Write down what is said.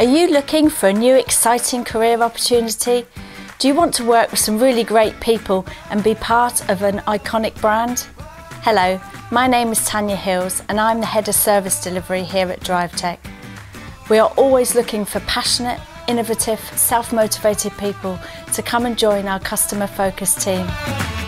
Are you looking for a new exciting career opportunity? Do you want to work with some really great people and be part of an iconic brand? Hello, my name is Tanya Hills and I'm the Head of Service Delivery here at DriveTech. We are always looking for passionate, innovative, self-motivated people to come and join our customer-focused team.